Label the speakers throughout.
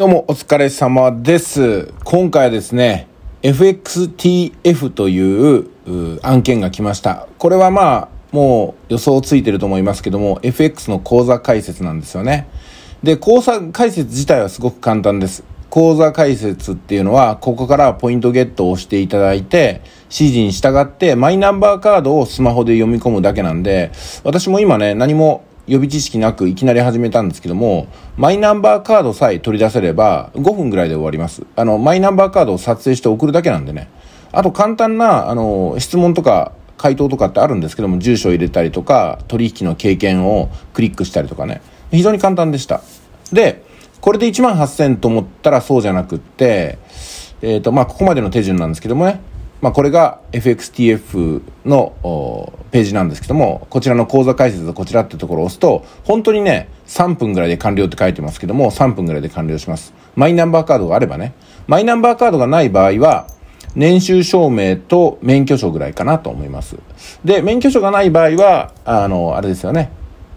Speaker 1: どうもお疲れ様です。今回はですね、FXTF という案件が来ました。これはもう予想ついてると思いますけども、FX の口座開設なんですよね。で、口座開設自体はすごく簡単です。口座開設っていうのは、ここからポイントゲットをしていただいて、指示に従ってマイナンバーカードをスマホで読み込むだけなんで、私も今ね、何も予備知識なくいきなり始めたんですけども、マイナンバーカードさえ取り出せれば5分ぐらいで終わります。マイナンバーカードを撮影して送るだけなんでね。あと簡単な、質問とか回答とかってあるんですけども、住所を入れたりとか、取引の経験をクリックしたりとかね。非常に簡単でした。で、これで18,000と思ったらそうじゃなくって、ここまでの手順なんですけどもね。これが FXTF のページなんですけども、こちらの口座開設のこちらってところを押すと、本当にね、3分ぐらいで完了って書いてますけども、3分ぐらいで完了します。マイナンバーカードがあればね。マイナンバーカードがない場合は、年収証明と免許証ぐらいかなと思います。で、免許証がない場合は、あれですよね。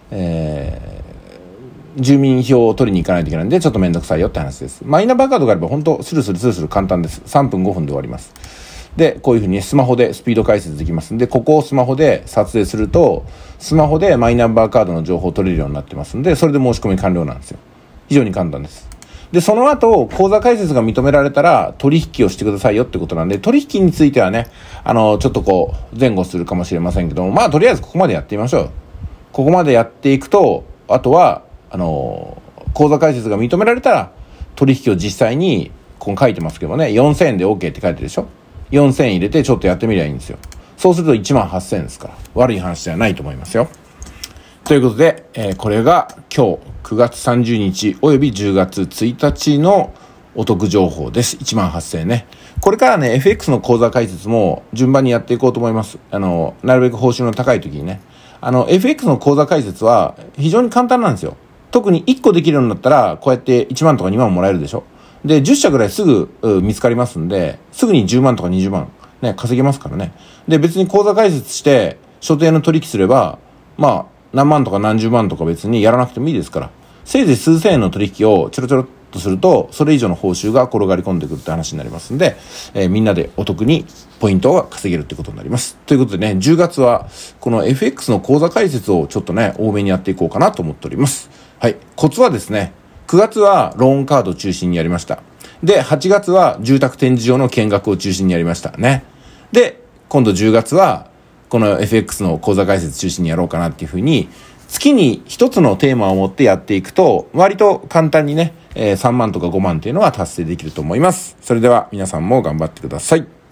Speaker 1: 住民票を取りに行かないといけないんで、ちょっとめんどくさいよって話です。マイナンバーカードがあれば、本当スルスル簡単です。3分5分で終わります。で、こういう風にスマホでスピード解説できますんで、ここをスマホで撮影すると、スマホでマイナンバーカードの情報を取れるようになってますんで、それで申し込み完了なんですよ。非常に簡単です。で、その後、口座開設が認められたら、取引をしてくださいよってことなんで、取引についてはね、ちょっと前後するかもしれませんけども、とりあえずここまでやってみましょう。ここまでやっていくと、あとは、口座開設が認められたら、取引を実際に、ここ書いてますけどね、4000円で OK って書いてるでしょ。4000円入れてちょっとやってみりゃいいんですよ。そうすると18,000円ですから、悪い話ではないと思いますよ。ということで、これが今日9月30日および10月1日のお得情報です。18,000円ね。これからね、FX の口座開設も順番にやっていこうと思います。なるべく報酬の高い時にね。FX の口座開設は非常に簡単なんですよ。特に1個できるようになったら、こうやって1万とか2万もらえるでしょ。で、10社ぐらいすぐ見つかりますんで、すぐに10万とか20万ね、稼げますからね。で、別に口座開設して、所定の取引すれば、何万とか何十万とか別にやらなくてもいいですから、せいぜい数千円の取引をちょろちょろっとすると、それ以上の報酬が転がり込んでくるって話になりますんで、みんなでお得にポイントが稼げるってことになります。ということでね、10月は、この FX の口座開設をちょっとね、多めにやっていこうかなと思っております。はい。コツはですね、9月はローンカードを中心にやりました。で、8月は住宅展示場の見学を中心にやりましたね。で、今度10月は、この FX の口座開設中心にやろうかなっていうふうに、月に一つのテーマを持ってやっていくと、割と簡単にね、3万とか5万っていうのは達成できると思います。それでは皆さんも頑張ってください。